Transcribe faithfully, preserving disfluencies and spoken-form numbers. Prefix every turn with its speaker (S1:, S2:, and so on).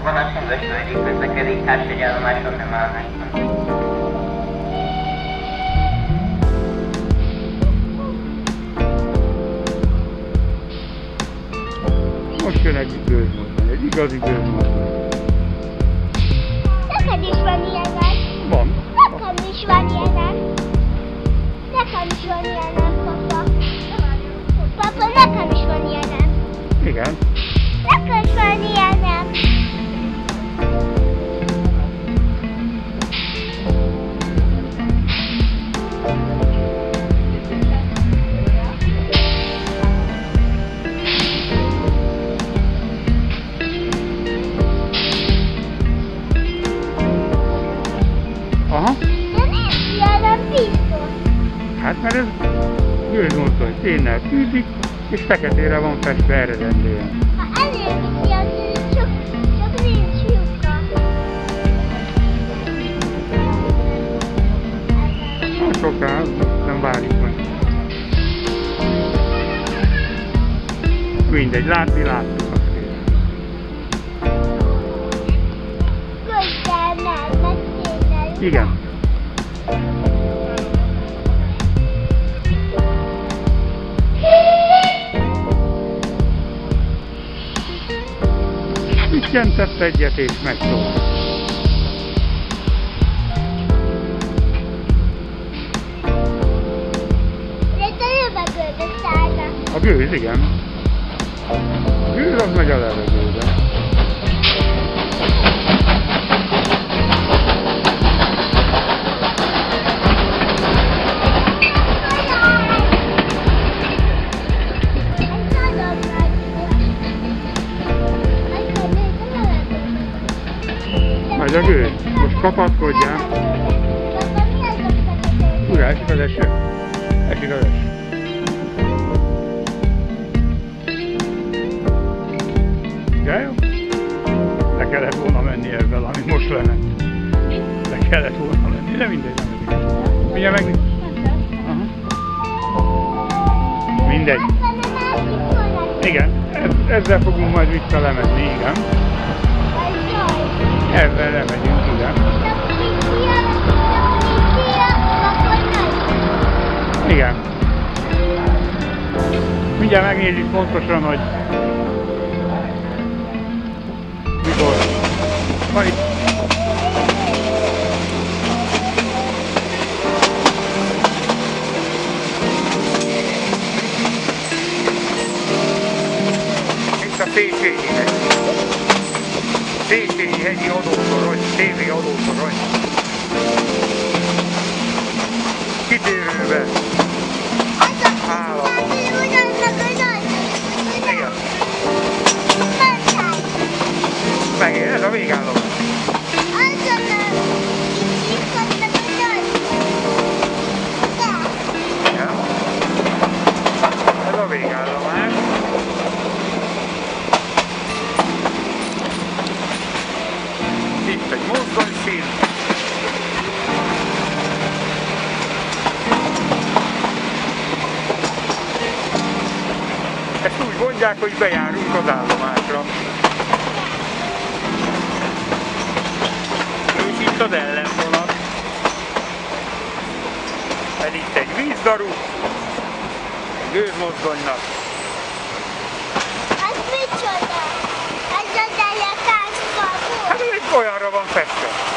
S1: Vonaton Vösvölgyi közlekedik, társegyállomáson nem állnak.
S2: Most jön egy gőzmozdony, egy igazi gőzmozdony.
S3: Neked is van ilyenek.
S2: Van.
S3: Nekem is van ilyenek. Nekem is van ilyenek, papa. Papa, nekem is van ilyenek.
S2: Igen.
S3: Nekem is van ilyenek.
S2: Aha.
S3: De nincs ilyenek biztos.
S2: Hát mert ez gőzmozdony, szénnel fűzik, és feketére van festve eredendően.
S3: Ha elérviszi az ő, csak, csak nincs lyuka.
S2: Nem soká, nem várjuk meg. Mindegy, látni láttuk azt kérem.
S3: Köszönöm, meg szépen.
S2: Igen. Ügyentett egyet és megy tovább.
S3: De te jövő gőzös állnak.
S2: A gőz, igen. A gőz az megy a levegőbe. Megy a gőz. Most kapaszkodjál. Újra esik az eső. Esik az eső. De jó? Le kellett volna menni ezzel, ami most lement. Le kellett volna menni, de mindegy, nem mindegy. Mindjárt megnézzük. Mindegy. Igen, ezzel fogunk majd vissza lemenni, igen. Ezzel lemegyünk, igen. Igen. Mindjárt megnézzük pontosan, hogy mikor van itt. Itt a Széchenyi hegy. Széchenyi hegyi adótorony, té vé adótorony. Kitérőben. Állam. Igen. Megint, ez a végállomás. Ja. Ez a végállomás. Itt egy mozdonyszín. Ezt úgy mondják, hogy bejárunk az állomásra. És itt az ellenvonat. Ez itt egy vízdaru, egy gőzmozdonynak.
S3: Ez micsoda? Ez az elekás kapu.
S2: Hát ez egy olyanra van festve.